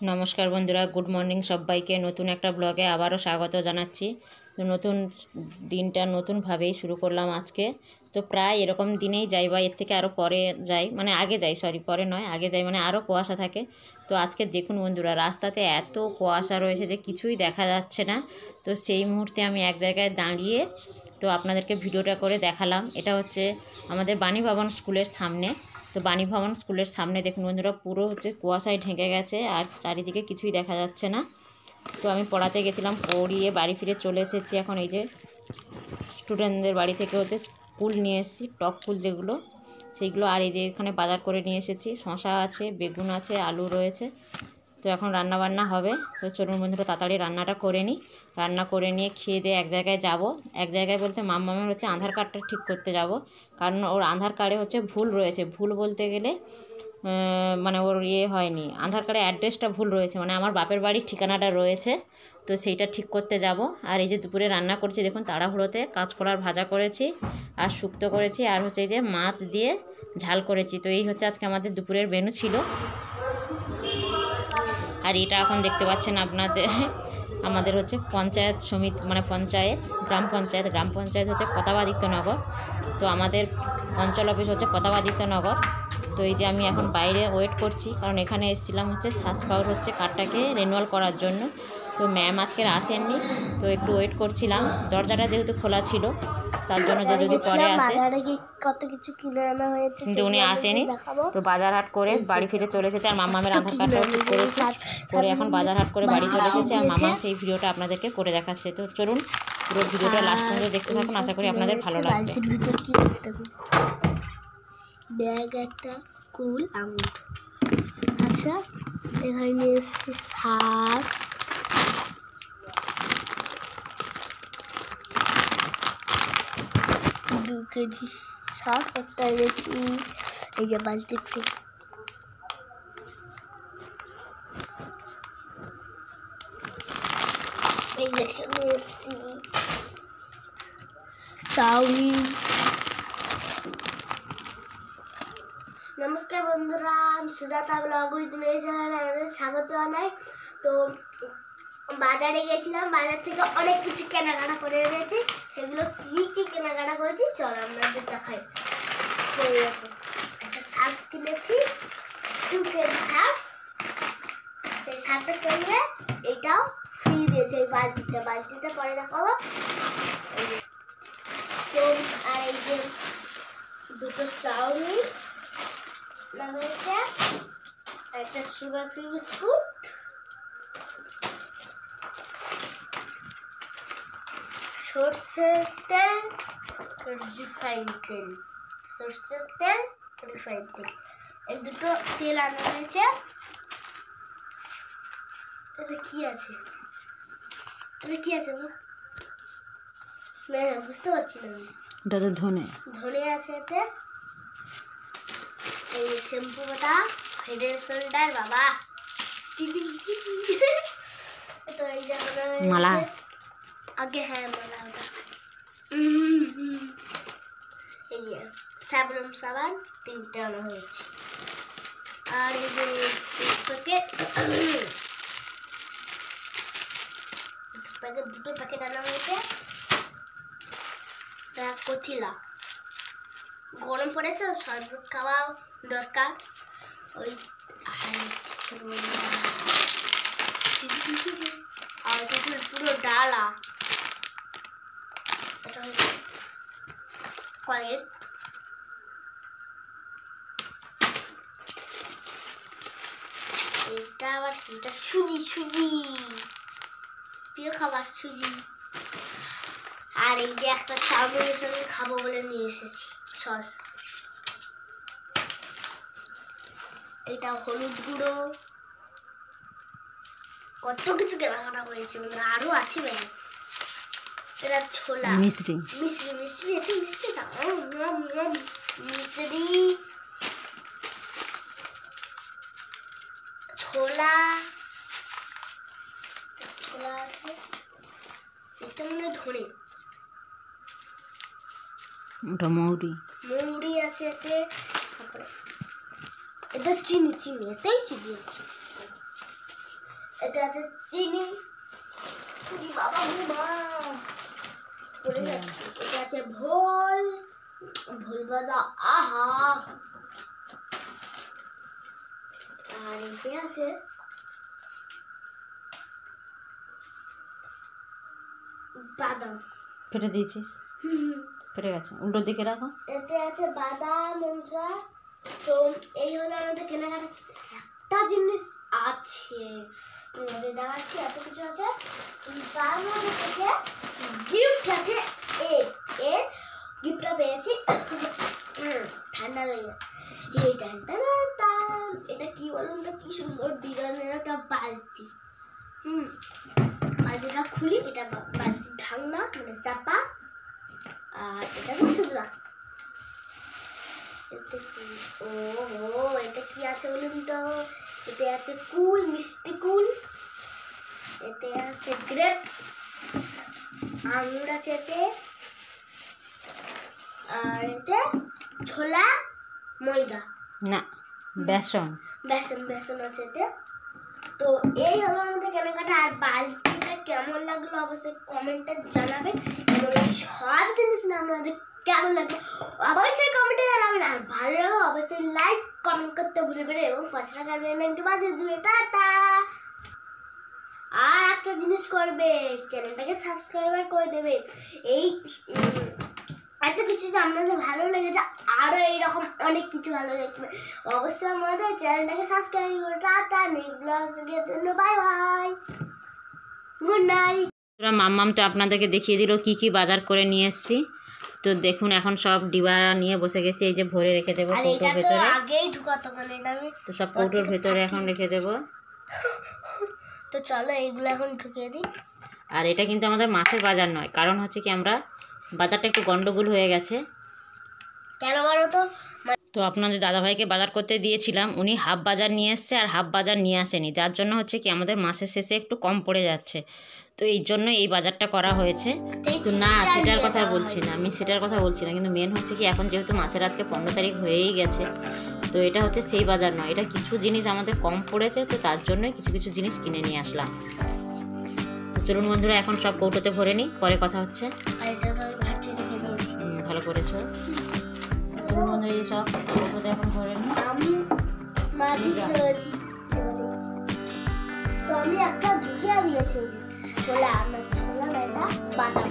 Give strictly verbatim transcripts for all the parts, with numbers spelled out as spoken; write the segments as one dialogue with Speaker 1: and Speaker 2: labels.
Speaker 1: নমস্কার বন্ধুরা, good morning সবাইকে। নতুন একটা ব্লগে আবারও স্বাগত জানাচ্ছি। তো নতুন দিনটা নতুনভাবেই শুরু করলাম আজকে। তো প্রায় এরকম দিনেই যাই বা এর থেকে আরও পরে যাই, মানে আগে যাই, সরি পরে নয় আগে যাই, মানে আরও কুয়াশা থাকে। তো আজকে দেখুন বন্ধুরা, রাস্তাতে এত কুয়াশা রয়েছে যে কিছুই দেখা যাচ্ছে না। তো সেই মুহূর্তে আমি এক জায়গায় দাঁড়িয়ে তো আপনাদেরকে ভিডিওটা করে দেখালাম। এটা হচ্ছে আমাদের বাণী ভবন স্কুলের সামনে। তো বাণী ভবন স্কুলের সামনে দেখুন বন্ধুরা, পুরো হচ্ছে কুয়াশায় ঢেকে গেছে আর চারিদিকে কিছুই দেখা যাচ্ছে না। তো আমি পড়াতে গেছিলাম, পড়িয়ে বাড়ি ফিরে চলে এসেছি। এখন এই যে স্টুডেন্টদের বাড়ি থেকে হচ্ছে ফুল নিয়ে এসেছি, টক ফুল যেগুলো, সেইগুলো। আর এই যে এখানে বাজার করে নিয়ে এসেছি, শশা আছে, বেগুন আছে, আলু রয়েছে। তো এখন রান্না বান্না হবে। তো চলুন বন্ধুরা তাড়াতাড়ি রান্নাটা করে নিই। রান্না করে নিয়ে খেয়ে দিয়ে এক জায়গায় যাব। এক জায়গায় বলতে মাম্মামের হচ্ছে আধার কার্ডটা ঠিক করতে যাব, কারণ ওর আধার কার্ডে হচ্ছে ভুল রয়েছে। ভুল বলতে গেলে মানে ওর ইয়ে হয়নি, আধার কার্ডে অ্যাড্রেসটা ভুল রয়েছে, মানে আমার বাপের বাড়ির ঠিকানাটা রয়েছে। তো সেইটা ঠিক করতে যাব। আর এই যে দুপুরে রান্না করছি দেখুন, তাড়াহুড়োতে কাঁচকলার ভাজা করেছি আর শুক্তো করেছি, আর হচ্ছে এই যে মাছ দিয়ে ঝাল করেছি। তো এই হচ্ছে আজকে আমাদের দুপুরের মেনু ছিল। আর এটা এখন দেখতে পাচ্ছেন আপনাদের, আমাদের হচ্ছে পঞ্চায়েত সমিতি, মানে পঞ্চায়েত, গ্রাম পঞ্চায়েত। গ্রাম পঞ্চায়েত হচ্ছে প্রতাপাদিত্যনগর। তো আমাদের অঞ্চল অফিস হচ্ছে প্রতাপাদিত্যনগর। তো এই যে আমি এখন বাইরে ওয়েট করছি, কারণ এখানে এসেছিলাম হচ্ছে শ্বাস পাওয়ার হচ্ছে কার্ডটাকে রিনিউয়াল করার জন্য। তো ম্যাম আজকে আসেননি, তো একটু ওয়েট করছিলাম। দরজাটা যেহেতু খোলা ছিল, তার জন্য যে যদি পরে আসে,
Speaker 2: কত কিছু কিনে আনা হয়েছে,
Speaker 1: কিন্তু উনি আসেনি। তো বাজার হাট করে বাড়ি ফিরে চলে এসেছে। আর মাম্মামের আধার কার্ডটাও ঠিক করেছে, করে এখন বাজার হাট করে বাড়ি চলে এসেছে। আর মাম্মাম সেই ভিডিওটা আপনাদেরকে করে দেখাচ্ছে। তো চলুন পুরো ভিডিওটা লাস্ট পর্যন্ত দেখতে থাকুন, আশা করি আপনাদের ভালো লাগবে।
Speaker 2: ব্যাগ একটা, কুল, আঙুর। আচ্ছা, এখানে নিয়ে এসেছি শাক, দু কেজি শাক একটা এনেছি। এই যে বালতিতে এই যে নিয়ে এসেছি চাউমিন। নমস্কার বন্ধুরা, আমি সুজাতা ব্লগ উইথ মেয়ে চ্যানেলে আমাদের স্বাগত জানাই। তো বাজারে গেছিলাম, বাজার থেকে অনেক কিছু কেনাকাটা করে এনেছি। সেগুলো কি কি কেনাকাটা করেছি চল আপনাদের দেখাই। একটা শার্ট কিনেছি, দু কেজি শার্ট। সেই শার্টের সঙ্গে এটাও ফ্রি দিয়েছে এই বালতিতে। বালতিতে পরে দেখাবো। আর এই যে দুটো চাউমিন হয়েছে, একটা সুগার ফ্রি বিস্কুট, সর্ষের তেল, রিফাইন তেল, সর্ষের তেল, রিফাইন তেল, এই দুটো তেল আনা হয়েছে। এটা কি আছে, এটা কি আছে বুঝতে পারছি না।
Speaker 1: এটা তো ধনে
Speaker 2: ধনে আছে এতে। এই শ্যাম্পু বাটা, হেড এন্ড শোল্ডার, বাবা। তো এই যে
Speaker 1: মালা,
Speaker 2: আগে হ্যাঁ মালা ওটা। এই যে সাবরম সাবান তিনটে আনা হয়েছে। আর এই যে প্যাকেট, প্যাকেট দুটো প্যাকেট আনা হয়েছে। কথিলা, গরম পড়েছে, শরবত খাওয়া দরকার। ওই আর পুরো ডালা, এটা হচ্ছে কয়েক। এটা আবার এটা সুজি, সুজি প্রিয় খাবার সুজি। আর এই যে একটা চাউমিনের সঙ্গে খাবো বলে নিয়ে এসেছি সস। এটা হলুদ গুঁড়ো, কত কিছু কেনাকাটা হয়েছে, মানে আরো আছে ব্যাগ। এটা ছোলা,
Speaker 1: মিষ্টি
Speaker 2: মিষ্টি মিষ্টি এটা মিষ্টি মিষ্টি, ছোলা, ছোলা আছে। এটা মনে ধরে,
Speaker 1: ওটা মৌরি,
Speaker 2: মৌরি আছে এতে। তারপরে এটা চিনি, চিনি এতেই চিনি আছে। এতে আছে চিনি, বাবা মা পড়ে যাচ্ছে। এটা আছে ভোল, ভোল ভাজা, আহা। আর এতে আছে বাদাম।
Speaker 1: ফেটে দিয়েছিস? ফেটে গেছে, উল্টো দিকে রাখো।
Speaker 2: এতে আছে বাদাম মন্ত্রা। তো এই হলো আমাদের কেনাকাটা। একটা জিনিস আছে দেখাচ্ছি, এত কিছু আছে, তার মধ্যে থেকে গিফট আছে। এর এর গিফটটা পেয়েছি, ঠান্ডা লেগে যাচ্ছে। এই টান এটা কি বলুন তো, কি সুন্দর ডিজাইনের একটা বালতি। হুম বালতিটা খুলি, এটা বালতির ঢাকনা মানে চাপা। আর এটা মশলা। এতে কি, ও হো এটা কি আছে বলুন তো? এতে আছে কুল, মিষ্টি কুল। এতে আছে গ্রেপ, আঙুর আছে এতে। আর এতে ছোলা ময়দা
Speaker 1: না বেসন,
Speaker 2: বেসন বেসন আছে এতে। তো এই হলো আমাদের কেনাকাটা। আর বালতিটা কেমন লাগলো অবশ্যই কমেন্টে জানাবেন, এবং এই সব জিনিস না আপনাদের কেমন লাগবে অবশ্যই কমেন্টে জানাবেন। আর ভালো লাগলে অবশ্যই লাইক কমেন্ট করতে ভুলবেন এবং পাঁচ টাকার বেল আইকনটি বাজিয়ে দিবে। টাটা। আর একটা জিনিস করবে, চ্যানেলটাকে সাবস্ক্রাইবার করে দেবে। এই এত কিছু যে আপনাদের ভালো লেগেছে, আরো এইরকম অনেক কিছু ভালো দেখবে অবশ্যই আমাদের চ্যানেলটাকে সাবস্ক্রাইব করে। টাটা, নেক্সট ব্লগের জন্য বাই বাই, গুড নাইট।
Speaker 1: মাম্মাম তো আপনাদেরকে দেখিয়ে দিল কি কি বাজার করে নিয়ে এসেছি। তো দেখুন এখন সব ডিবা নিয়ে বসে গেছি, এই যে ভরে রেখে দেবো
Speaker 2: আর
Speaker 1: কৌটোর
Speaker 2: এটা তো
Speaker 1: ভেতরে।
Speaker 2: আগেই ঢুকাতো, মানে এটা আমি
Speaker 1: তো সব কৌটোর ভেতরে এখন রেখে দেবো।
Speaker 2: তো চলো এইগুলো এখন ঢুকিয়ে দিই।
Speaker 1: আর এটা কিন্তু আমাদের মাসের বাজার নয়, কারণ হচ্ছে কি আমরা বাজারটা একটু গন্ডগোল হয়ে গেছে।
Speaker 2: কেন বলো তো?
Speaker 1: তো আপনাদের দাদাভাইকে বাজার করতে দিয়েছিলাম, উনি হাফ বাজার নিয়ে এসছে আর হাফ বাজার নিয়ে আসেনি, যার জন্য হচ্ছে কি আমাদের মাসের শেষে একটু কম পড়ে যাচ্ছে। তো এই জন্য এই বাজারটা করা হয়েছে। তো না সেটার কথা বলছি না, আমি সেটার কথা বলছি না, কিন্তু মেন হচ্ছে কি এখন যেহেতু মাসের আজকে পনেরো তারিখ হয়েই গেছে, তো এটা হচ্ছে সেই বাজার নয়, এটা কিছু জিনিস আমাদের কম পড়েছে, তো তার জন্যই কিছু কিছু জিনিস কিনে নিয়ে আসলাম। তো চলুন বন্ধুরা এখন সব কৌটোতে ভরে নিই, পরে কথা হচ্ছে। ভালো করেছো। চলুন বন্ধুরা এই সব কৌটোতে এখন ভরে নিই।
Speaker 2: আমি মাঝি খেয়েছি, তো আমি একটা ঢুকিয়ে দিয়েছি ছোলা, আমার ছোলা না এটা বাদাম।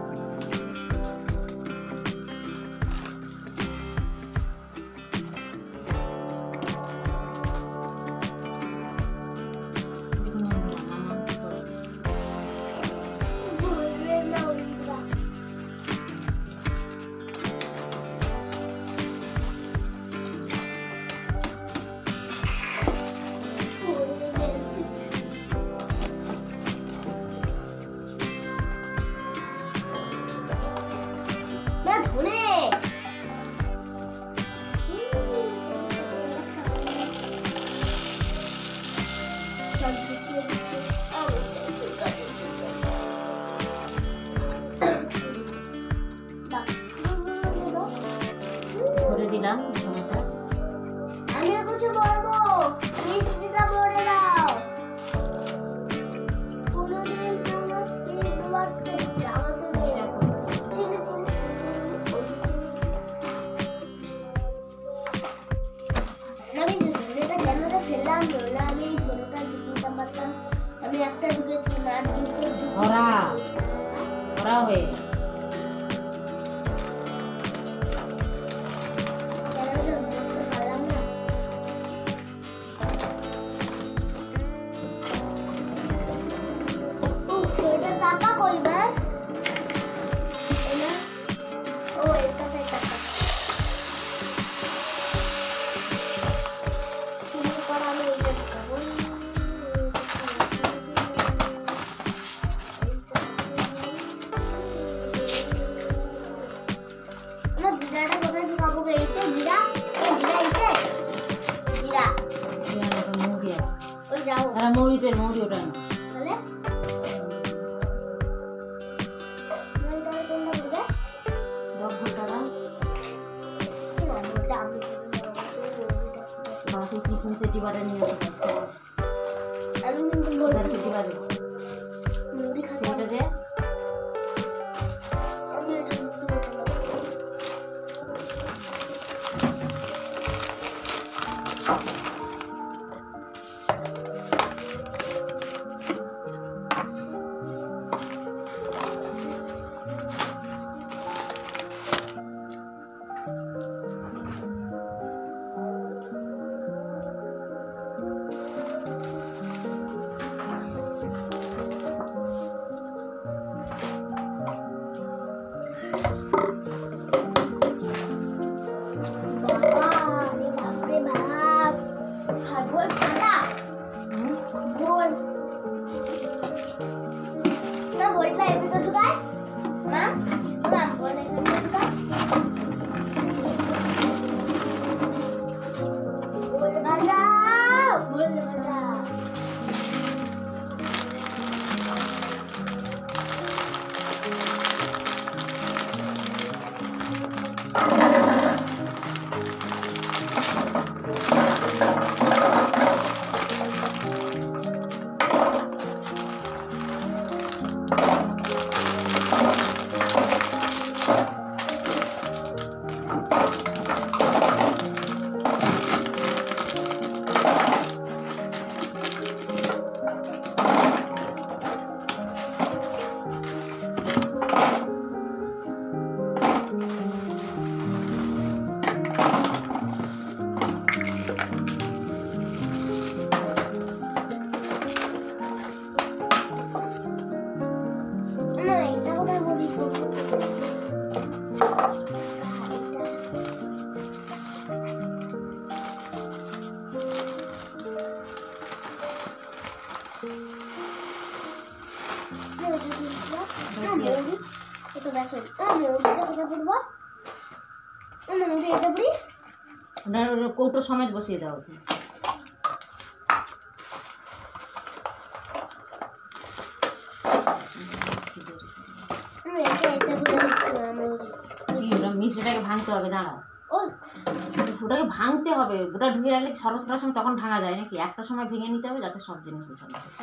Speaker 1: ভরে দিলাম সময়টা।
Speaker 2: আমি কিছু বলবো, মিষ্টিটা ভরে দাও। কোনোদিন কোনো স্কিপ ওয়ার্ক জানাতে নেই। চিনি চিনি আমি ধনেটা কেন তো ফেললাম, নইলে আমি ধনেটা ঢুকিয়ে পারতাম। আমি একটা ঢুকেছি না, দুটো
Speaker 1: ভরা ভরা হয়ে
Speaker 2: চাপা কইবা এনা ও এটা এটা তুমি করা আমি এটা দেখাবো। না জিরাটা কোথায় ঢুকাবো? এইটা জিরা, ও জিরা এইটা জিরা
Speaker 1: মৌরি আছে,
Speaker 2: ওই যাও
Speaker 1: আর মৌরিতে মৌরি ওটা না
Speaker 2: তাহলে
Speaker 1: কিসমিসের ডিবাটা নিয়ে
Speaker 2: আমি কিন্তু বলবো
Speaker 1: খাবি?
Speaker 2: মুড়ি খাবো।
Speaker 1: এটা দে।
Speaker 2: আমি এটা মুড়ি খাবো।
Speaker 1: কৌটো সমেত বসিয়ে দাও। মিষ্টিটাকে ভাঙতে হবে, দাঁড়াও। ওটাকে ভাঙতে হবে, ওটা ঢুকে রাখলে শরবত করার সময় তখন ভাঙা যায় নাকি? একটা সময় ভেঙে নিতে হবে যাতে সব জিনিস বসানো হয়।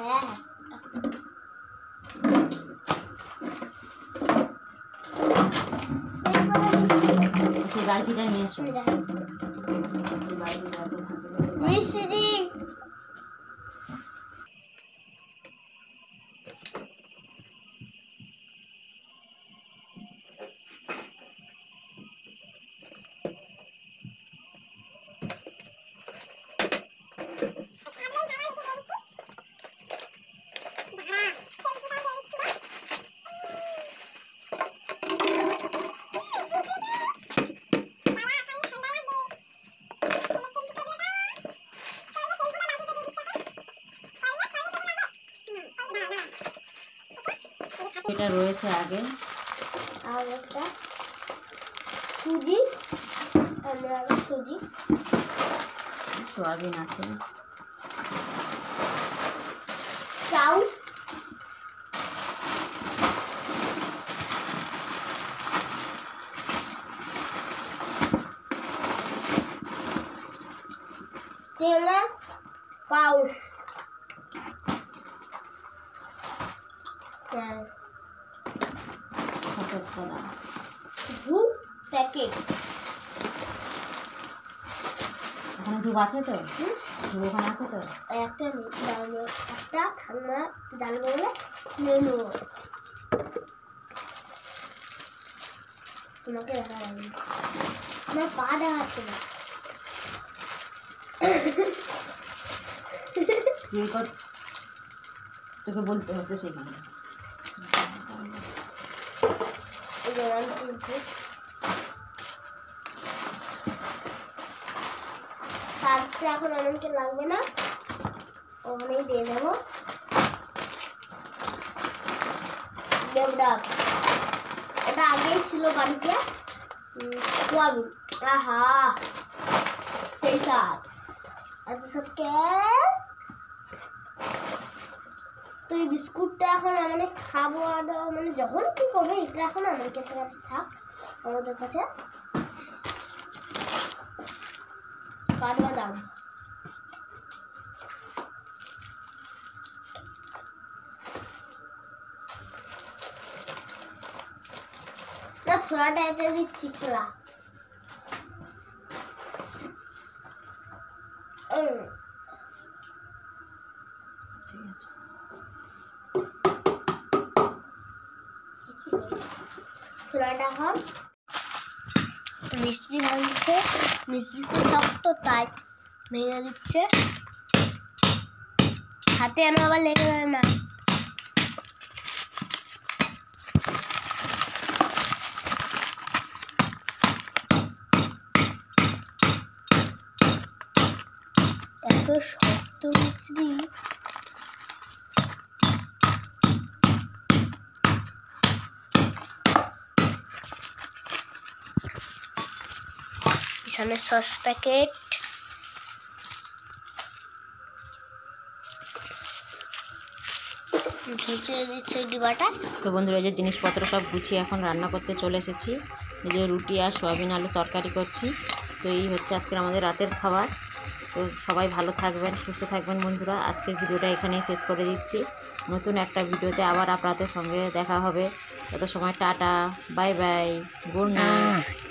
Speaker 1: সেই বাড়িটা নিয়ে এসো। এটা রয়েছে আগে,
Speaker 2: আর একটা সুজি, আমরা সুজি,
Speaker 1: সোয়াবিন আছে,
Speaker 2: চাউল, তেল, পাউল, ধূপ প্যাকেট।
Speaker 1: ওখানে ধূপ আছে তো? ধূপ ওখানে আছে তো?
Speaker 2: একটা একটা ঠান্ডা ডাল বলে নিয়ে নেবো। তোমাকে দেখা যাবে, আমার পা দেখাচ্ছে না।
Speaker 1: তোকে বলতে হচ্ছে সেখানে।
Speaker 2: এখন অনেককে লাগবে না, ওখানেই দিয়ে দেবো। এটা আগেই ছিল বাড়িতে সোয়াবিন। আহা সেই স্বাদ। এত সবকে তো এই বিস্কুটটা এখন আমি খাবো, আর মানে যখন কি করবো এটা এখন আমাদের কাছে থাক, আমাদের কাছে কাঠবাদাম। ছোলাটা এতে দিচ্ছি ছোলা উম,
Speaker 1: ঠিক আছে।
Speaker 2: ছোলাটা এখন মিষ্টি ভাঙছে, মিষ্টি তো শক্ত তাই ভেঙে দিচ্ছে, হাতে যেন আবার লেগে যায় না। এত শক্ত মিষ্টি, এখানে সস প্যাকেট, ঢুকিয়ে দিচ্ছে ডিবাটা।
Speaker 1: তো বন্ধুরা, এই যে জিনিসপত্র সব গুছিয়ে এখন রান্না করতে চলে এসেছি। এই যে রুটি আর সয়াবিন আলু তরকারি করছি। তো এই হচ্ছে আজকে আমাদের রাতের খাবার। তো সবাই ভালো থাকবেন, সুস্থ থাকবেন বন্ধুরা। আজকের ভিডিওটা এখানেই শেষ করে দিচ্ছি। নতুন একটা ভিডিওতে আবার আপনাদের সঙ্গে দেখা হবে। তত সময় tata, bye bye, good night.